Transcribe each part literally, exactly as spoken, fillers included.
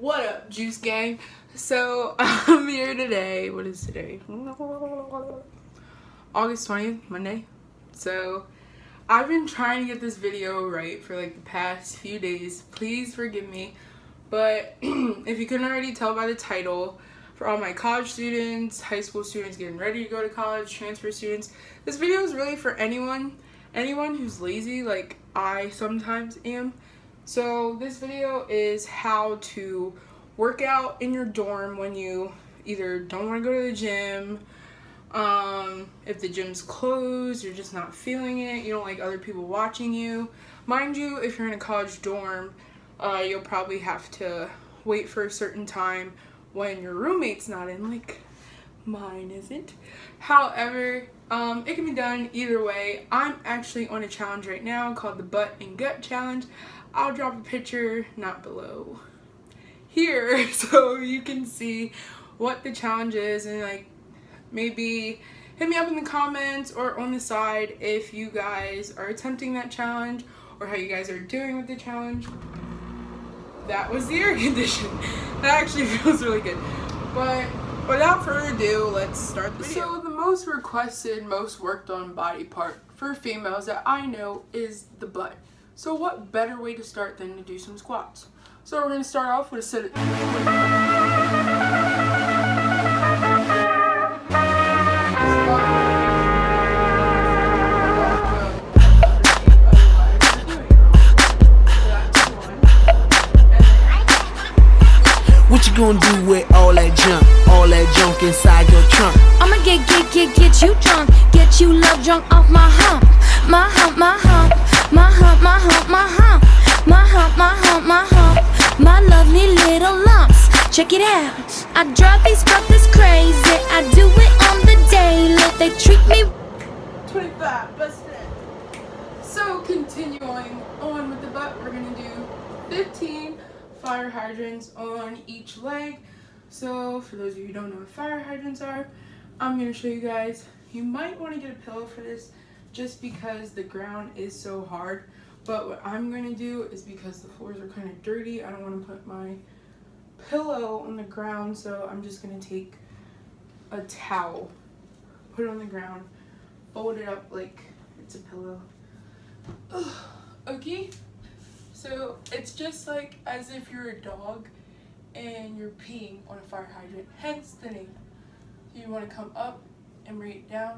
What up, Juice Gang? So I'm here today. What is today? August twentieth, Monday. So I've been trying to get this video right for like the past few days. Please forgive me. But if you couldn't already tell by the title, for all my college students, high school students getting ready to go to college, transfer students, this video is really for anyone, anyone who's lazy like I sometimes am. So this video is how to work out in your dorm when you either don't want to go to the gym, um, if the gym's closed, you're just not feeling it, you don't like other people watching you. Mind you, if you're in a college dorm, uh, you'll probably have to wait for a certain time when your roommate's not in, like mine isn't. However, um, it can be done either way. I'm actually on a challenge right now called the Butt and Gut Challenge. I'll drop a picture, not below, here, so you can see what the challenge is, and like maybe hit me up in the comments or on the side if you guys are attempting that challenge or how you guys are doing with the challenge. That was the air condition. That actually feels really good. But without further ado, let's start the video. So the most requested, most worked on body part for females that I know is the butt. So what better way to start than to do some squats? So we're going to start off with a sit. What you gonna do with all that junk, all that junk inside your trunk? I'ma get, get, get, get you drunk, get you love drunk off my hump, my hump, my hump, my hump, my hump, my hump, my hump, my hump, my hump, my lovely little lumps. Check it out. I drive these brothers crazy. I do it on the daily. They treat me twenty-five, bust it. So continuing on with the butt, we're gonna do fifteen fire hydrants on each leg. So for those of you who don't know what fire hydrants are, I'm going to show you guys. You might want to get a pillow for this just because the ground is so hard, but what I'm going to do is, because the floors are kind of dirty, I don't want to put my pillow on the ground, so I'm just going to take a towel, put it on the ground, fold it up like it's a pillow. Ugh. Okay, so it's just like as if you're a dog and you're peeing on a fire hydrant, hence the name. You want to come up and bring it down.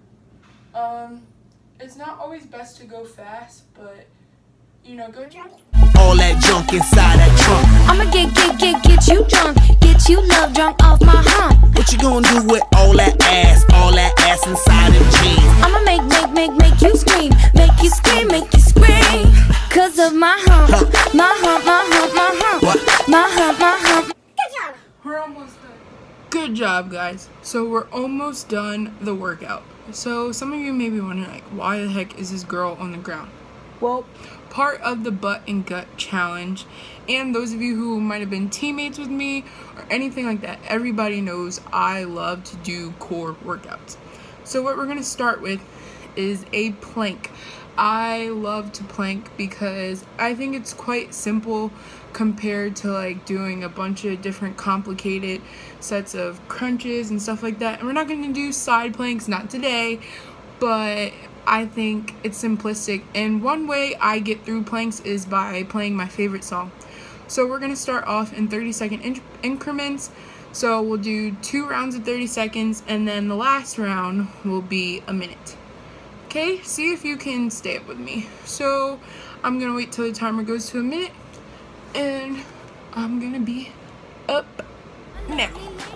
Um, it's not always best to go fast, but you know, go jump. All that junk inside that trunk. I'ma get, get, get, get you drunk, get you love drunk off my hump. What you gonna do with all that ass, all that ass inside them jeans? I'ma make, make, make, make you scream, make you scream, make you scream, cause of my hump, huh. my hump, my hump, my hump, what? my hump, my hump. Good job. We're almost done. Good job, guys. So we're almost done the workout. So some of you may be wondering, like, why the heck is this girl on the ground? Well, part of the Butt and Gut Challenge, and those of you who might have been teammates with me or anything like that, everybody knows I love to do core workouts. So what we're going to start with is a plank. I love to plank because I think it's quite simple compared to like doing a bunch of different complicated sets of crunches and stuff like that. And we're not going to do side planks, not today, but I think it's simplistic, and one way I get through planks is by playing my favorite song. So we're going to start off in thirty second in increments. So we'll do two rounds of thirty seconds, and then the last round will be a minute. Okay, see if you can stay up with me. So I'm going to wait till the timer goes to a minute, and I'm going to be up now.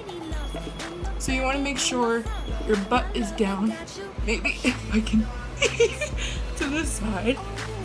So you want to make sure your butt is down. Maybe if I can to the side,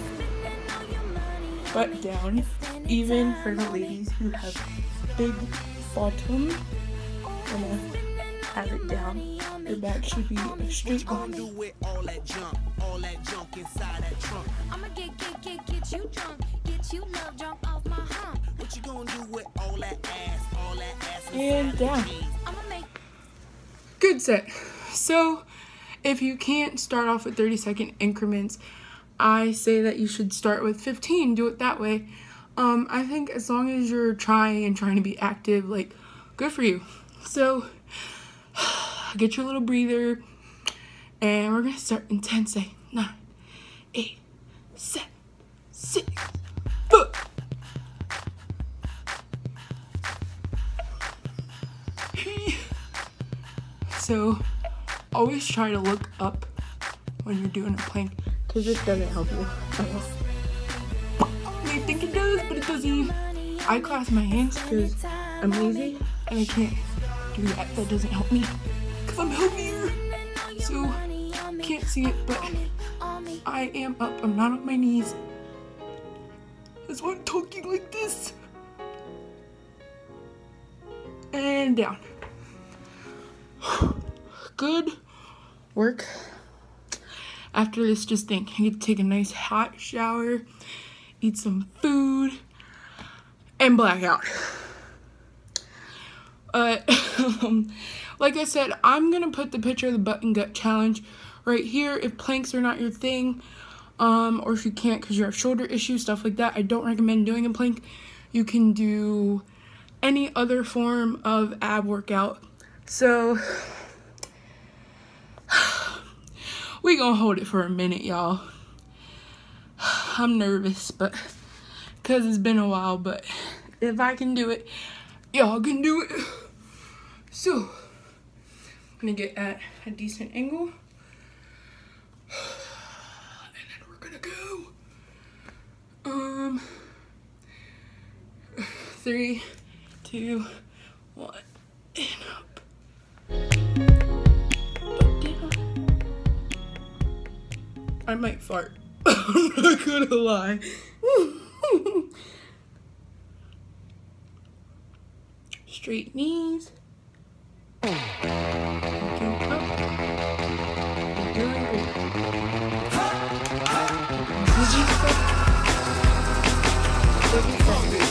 butt down, even for the ladies who have big bottom. Gonna have it down. Your back should be a straight line. do with all that junk, all that junk inside that trunk? I'ma get, get, get, get you drunk, get you love drunk off my hump. What you gonna do with all that ass, all that ass inside And down. I'ma make Good set. So if you can't start off with thirty second increments, I say that you should start with fifteen. Do it that way. Um, I think as long as you're trying and trying to be active, like, good for you. So, get your little breather, and we're gonna start in ten seconds. Nine, eight, seven, six, five. So, always try to look up when you're doing a plank, because this doesn't help you at all. I think it does, but it doesn't. I clasp my hands because I'm lazy and I can't do that. That doesn't help me because I'm heavier. So, can't see it, but I am up. I'm not on my knees. That's why I'm talking like this. And down. Good work. After this, just think, you get to take a nice hot shower, eat some food, and black out. Uh, like I said, I'm gonna put the picture of the butt and gut challenge right here. If planks are not your thing, um, or if you can't because you have shoulder issues, stuff like that, I don't recommend doing a plank. You can do any other form of ab workout. So, we gonna hold it for a minute, y'all. I'm nervous, but because it's been a while, but if I can do it, y'all can do it. So, I'm gonna get at a decent angle. And then we're gonna go. Um, three, two, one, and up. I might fart. I'm not gonna lie. Straight knees. Looking up. Doing great. Dizzy stuff. Looking up.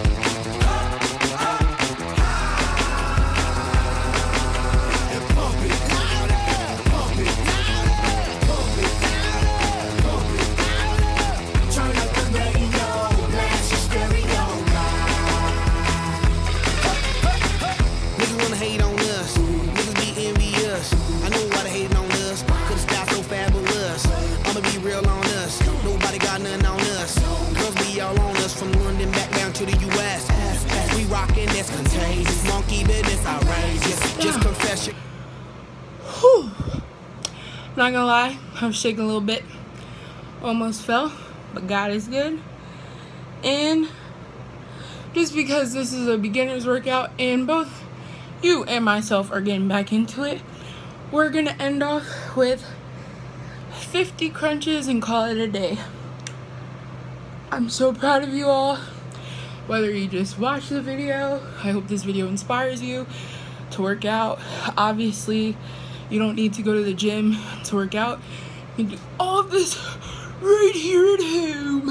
To the U S as we rockin' this contagious monkey business outrageous. Just confess your. Whew. Not gonna lie, I was shaking a little bit. Almost fell, but God is good. And just because this is a beginner's workout and both you and myself are getting back into it, we're gonna end off with fifty crunches and call it a day. I'm so proud of you all. Whether you just watch the video, I hope this video inspires you to work out. Obviously, you don't need to go to the gym to work out. You can do all of this right here at home.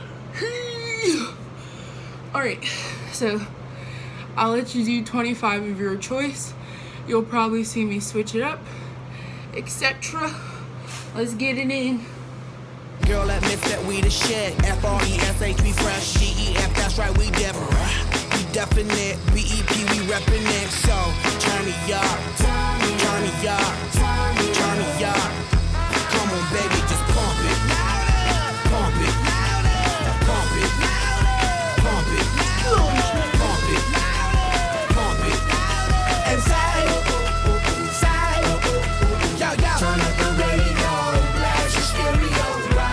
Alright, so I'll let you do twenty-five of your choice. You'll probably see me switch it up, et cetera. Let's get it in. Girl, admits that we the shit. F R E S H, we fresh. G E F, that's right, we different. We definite. B E P, we reppin' it. So, turn me up. Turn me up. Turn me up. Come on, baby, just pump it. Pump it. Pump it. Pump it. Pump it. Pump it. And side. Side. Yo, yo. Turn up the radio. Blast your stereo.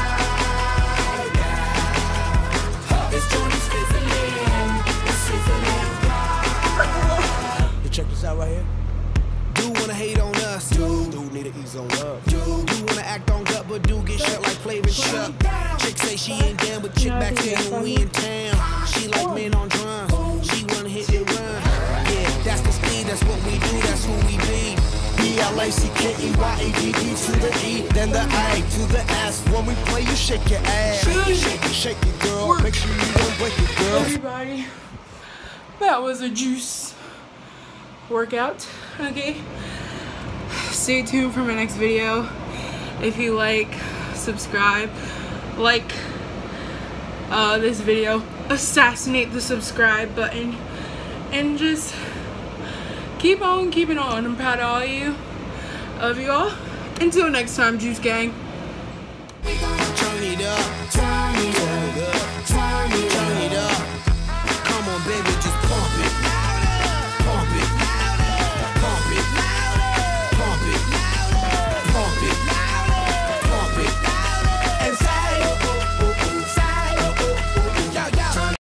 Check this out right here. Do wanna hate on us, do, do need to ease on up. Do, do wanna act on gut, but do get shut like Flavor Shut. Chick say she ain't down, but chick back there when we in town. She like men on drums, she wanna hit and run. Yeah, that's the speed, that's what we do, that's who we be. B L A C K E Y A D D to the E, then the A to the S. When we play, you shake your ass. Shake it, shake it, girl. Make sure you don't break it, girl. Everybody, that was a juice workout. Okay, stay tuned for my next video. If you like, subscribe, like uh, this video, assassinate the subscribe button and just keep on keeping on. I'm proud of all of you. Love you all. Until next time, Juice Gang. Turn it up.